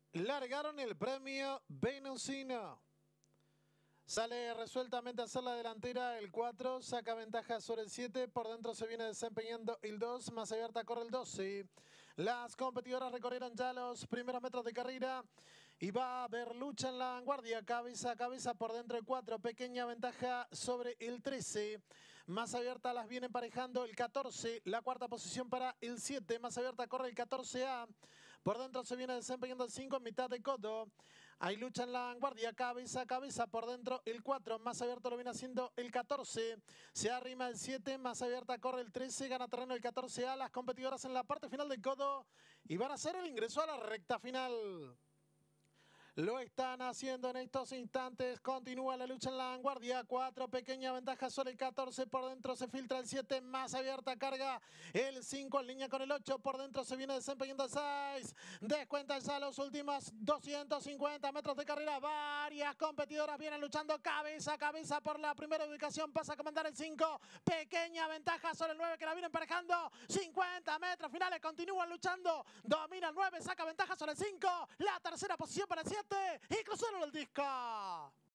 Largaron el premio Venusino. Sale resueltamente a hacer la delantera el 4, saca ventaja sobre el 7, por dentro se viene desempeñando el 2, más abierta corre el 12. Las competidoras recorrieron ya los primeros metros de carrera y va a haber lucha en la vanguardia, cabeza a cabeza por dentro el 4, pequeña ventaja sobre el 13. Más abierta las viene emparejando el 14, la cuarta posición para el 7, más abierta corre el 14A. Por dentro se viene desempeñando el 5 en mitad de codo. Hay lucha en la vanguardia, cabeza a cabeza por dentro el 4, más abierto lo viene haciendo el 14. Se arrima el 7, más abierta corre el 13, gana terreno el 14A. Las competidoras en la parte final del codo y van a hacer el ingreso a la recta final. Lo están haciendo en estos instantes. Continúa la lucha en la vanguardia. 4, pequeña ventaja sobre el 14. Por dentro se filtra el 7. Más abierta carga el 5 en línea con el 8. Por dentro se viene desempeñando el 6. Descuenta ya los últimos 250 metros de carrera. Varias competidoras vienen luchando cabeza a cabeza por la primera ubicación. Pasa a comandar el 5. Pequeña ventaja sobre el 9 que la viene emparejando. 50 metros finales. Continúan luchando. Domina el 9. Saca ventaja sobre el 5. La tercera posición para el 7. Y cruzaron el disco.